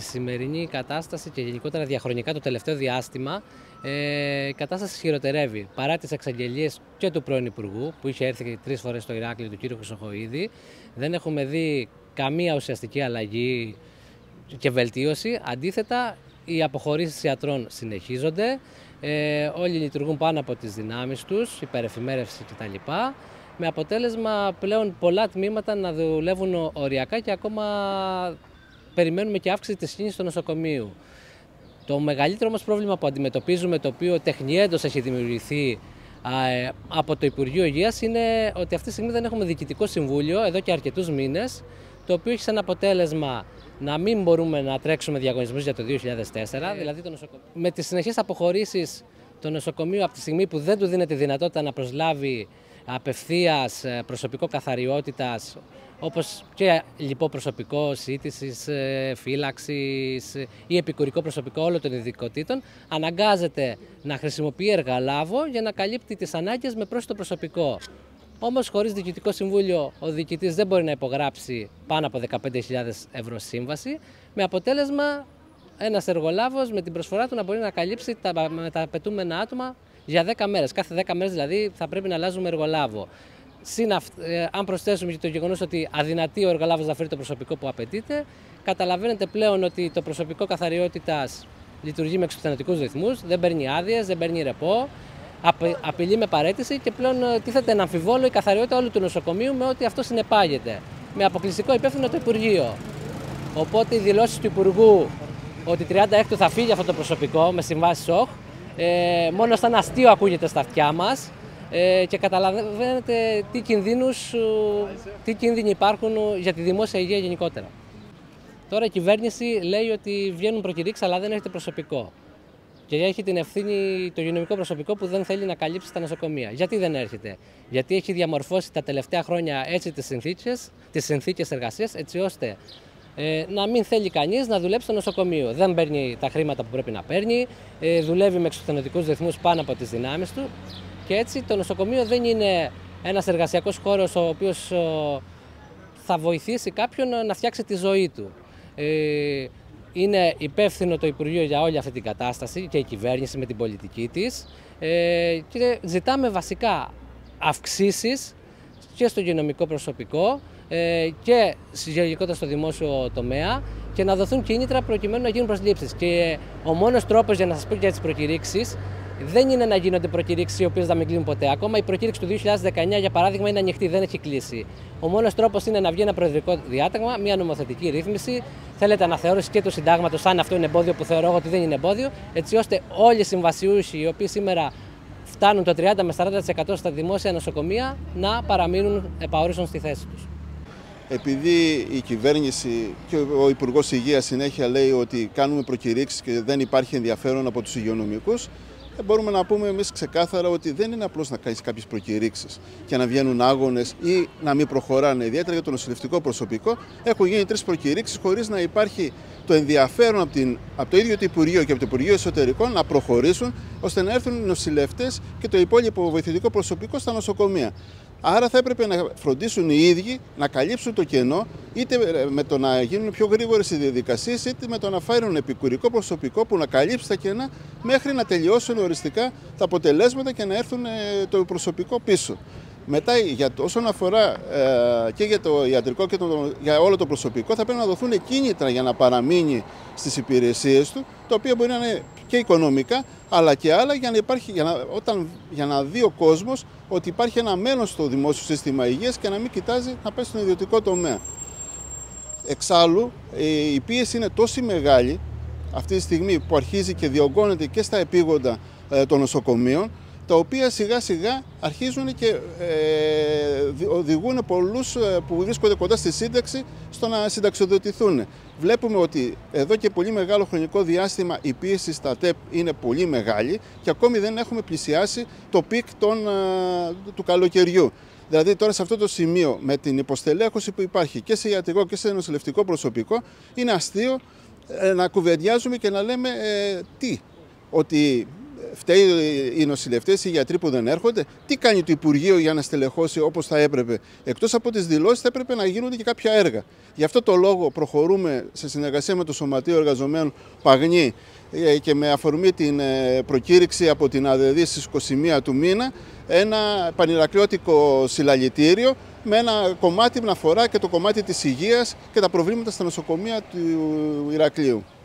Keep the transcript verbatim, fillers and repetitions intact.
σημερινή κατάσταση και γενικότερα διαχρονικά το τελευταίο διάστημα ε, η κατάσταση χειροτερεύει. Παρά τις εξαγγελίες και του πρώην Υπουργού, που είχε έρθει τρεις φορές στο Ηράκλειο, του κ. Χρυσοχοΐδη, δεν έχουμε δει καμία ουσιαστική αλλαγή και βελτίωση. Αντίθετα, οι αποχωρήσεις ιατρών συνεχίζονται, ε, όλοι λειτουργούν πάνω από τις δυνάμεις τους, υπερεφημέρευση κτλ. Με αποτέλεσμα πλέον πολλά τμήματα να δουλεύουν οριακά και ακόμα περιμένουμε και αύξηση της κίνησης στο νοσοκομείο. Το μεγαλύτερο όμως πρόβλημα που αντιμετωπίζουμε, το οποίο τεχνιέντος έχει δημιουργηθεί από το Υπουργείο Υγείας, είναι ότι αυτή τη στιγμή δεν έχουμε διοικητικό συμβούλιο εδώ και αρκετούς μήνες, το οποίο έχει σαν αποτέλεσμα να μην μπορούμε να τρέξουμε διαγωνισμούς για το δύο χιλιάδες τέσσερα. Δηλαδή το νοσοκομείο, με τις συνεχείς αποχωρήσεις το νοσοκομείο, από τη στιγμή που δεν του δίνεται δυνατότητα να προσλάβει απευθείας προσωπικό καθαριότητας, όπως και λοιπό προσωπικό σύντησης, φύλαξης ή επικουρικό προσωπικό όλων των ειδικοτήτων, αναγκάζεται να χρησιμοποιεί εργαλάβο για να καλύπτει τις ανάγκες με πρόσθετο προσωπικό. Όμως, χωρίς διοικητικό συμβούλιο, ο διοικητής δεν μπορεί να υπογράψει πάνω από δεκαπέντε χιλιάδες ευρώ σύμβαση, με αποτέλεσμα ένας εργολάβος με την προσφορά του να μπορεί να καλύψει τα μεταπαιτούμενα άτομα για δέκα μέρες. Κάθε δέκα μέρες δηλαδή θα πρέπει να αλλάζουμε εργολάβο. Συν, ε, αν προσθέσουμε και το γεγονός ότι αδυνατεί ο εργολάβος να φέρει το προσωπικό που απαιτείται, καταλαβαίνετε πλέον ότι το προσωπικό καθαριότητας λειτουργεί με εξουθενωτικούς ρυθμούς, δεν παίρνει άδειες, δεν παίρνει ρεπό, απειλεί με παραίτηση και πλέον τίθεται να αμφιβόλω η καθαριότητα όλου του νοσοκομείου με ό,τι αυτό συνεπάγεται. Με αποκλειστικό υπεύθυνο το Υπουργείο. Οπότε οι δηλώσεις του Υπουργού ότι τριάντα έκτου θα φύγει αυτό το προσωπικό με συμβάσεις ΟΧ, ε, μόνο σαν αστείο ακούγεται στα αυτιά μας. Ε, και καταλαβαίνετε τι κινδύνους, τι κίνδυνοι υπάρχουν για τη δημόσια υγεία γενικότερα. Τώρα η κυβέρνηση λέει ότι βγαίνουν προκηρύξεις αλλά δεν έχετε προσωπικό. Και έχει την ευθύνη το υγειονομικό προσωπικό που δεν θέλει να καλύψει τα νοσοκομεία. Γιατί δεν έρχεται? Γιατί έχει διαμορφώσει τα τελευταία χρόνια έτσι τις συνθήκες, τις συνθήκες εργασίας, έτσι ώστε ε, να μην θέλει κανείς να δουλέψει στο νοσοκομείο. Δεν παίρνει τα χρήματα που πρέπει να παίρνει, ε, δουλεύει με εξουθενωτικούς ρυθμούς πάνω από τις δυνάμεις του. Και έτσι το νοσοκομείο δεν είναι ένας εργασιακός χώρος ο οποίος ο, θα βοηθήσει κάποιον να φτιάξει τη ζωή του. Ε, είναι υπεύθυνο το Υπουργείο για όλη αυτή την κατάσταση και η κυβέρνηση με την πολιτική της ε, και ζητάμε βασικά αυξήσεις και στο υγειονομικό προσωπικό ε, και γενικότερα στο δημόσιο τομέα και να δοθούν κίνητρα προκειμένου να γίνουν προσλήψεις. Και ο μόνος τρόπος, για να σας πω για τις προκηρύξεις, δεν είναι να γίνονται προκηρύξεις οι οποίες θα μην κλείνουν ποτέ. Ακόμα η προκήρυξη του δύο χιλιάδες δεκαεννιά, για παράδειγμα, είναι ανοιχτή, δεν έχει κλείσει. Ο μόνος τρόπος είναι να βγει ένα προεδρικό διάταγμα, μια νομοθετική ρύθμιση. Θέλετε αναθεώρηση και του συντάγματος, αν αυτό είναι εμπόδιο, που θεωρώ ότι δεν είναι εμπόδιο, έτσι ώστε όλοι οι συμβασιούχοι, οι οποίοι σήμερα φτάνουν το τριάντα με σαράντα τοις εκατό στα δημόσια νοσοκομεία, να παραμείνουν επαόριστον στη θέση τους. Επειδή η κυβέρνηση και ο Υπουργός Υγείας συνέχεια λέει ότι κάνουμε προκηρύξεις και δεν υπάρχει ενδιαφέρον από τους υγειονομικούς, μπορούμε να πούμε εμείς ξεκάθαρα ότι δεν είναι απλώς να κάνεις κάποιες προκηρύξεις και να βγαίνουν άγονες ή να μην προχωράνε. Ιδιαίτερα για το νοσηλευτικό προσωπικό, έχουν γίνει τρεις προκηρύξεις χωρίς να υπάρχει το ενδιαφέρον από, την, από το ίδιο το Υπουργείο και από το Υπουργείο Εσωτερικών να προχωρήσουν ώστε να έρθουν οι νοσηλευτές και το υπόλοιπο βοηθητικό προσωπικό στα νοσοκομεία. Άρα θα έπρεπε να φροντίσουν οι ίδιοι να καλύψουν το κενό, είτε με το να γίνουν πιο γρήγορες οι διαδικασίες, είτε με το να φέρουν επικουρικό προσωπικό που να καλύψει τα κενά μέχρι να τελειώσουν οριστικά τα αποτελέσματα και να έρθουν το προσωπικό πίσω. Μετά, για το, όσον αφορά ε, και για το ιατρικό και το, για όλο το προσωπικό, θα πρέπει να δοθούν κίνητρα για να παραμείνει στις υπηρεσίες του, τα οποία μπορεί να είναι και οικονομικά, αλλά και άλλα, για να, υπάρχει, για να, όταν, για να δει ο κόσμος ότι υπάρχει ένα μέλλον στο δημόσιο σύστημα υγείας και να μην κοιτάζει να πάει στον ιδιωτικό τομέα. Εξάλλου, η πίεση είναι τόσο μεγάλη αυτή τη στιγμή που αρχίζει και διωγγώνεται και στα επίγοντα ε, των νοσοκομείων, τα οποία σιγά σιγά αρχίζουν και ε, οδηγούν πολλούς που βρίσκονται κοντά στη σύνταξη στο να συνταξιοδοτηθούν. Βλέπουμε ότι εδώ και πολύ μεγάλο χρονικό διάστημα η πίεση στα ΤΕΠ είναι πολύ μεγάλη και ακόμη δεν έχουμε πλησιάσει το πικ των, του καλοκαιριού. Δηλαδή τώρα σε αυτό το σημείο με την υποστελέχωση που υπάρχει και σε ιατρικό και σε νοσηλευτικό προσωπικό είναι αστείο ε, να κουβεντιάζουμε και να λέμε ε, τι, ότι φταίει οι νοσηλευτές, οι γιατροί που δεν έρχονται. Τι κάνει το Υπουργείο για να στελεχώσει όπως θα έπρεπε? Εκτός από τις δηλώσεις, θα έπρεπε να γίνονται και κάποια έργα. Γι' αυτό το λόγο προχωρούμε σε συνεργασία με το Σωματείο Εργαζομένων Παγνή και με αφορμή την προκήρυξη από την ΑΔΔ στις είκοσι μία του μήνα ένα πανηρακλειώτικο συλλαλητήριο με ένα κομμάτι να αφορά και το κομμάτι της υγείας και τα προβλήματα στα νοσοκομεία του Ηρακλείου.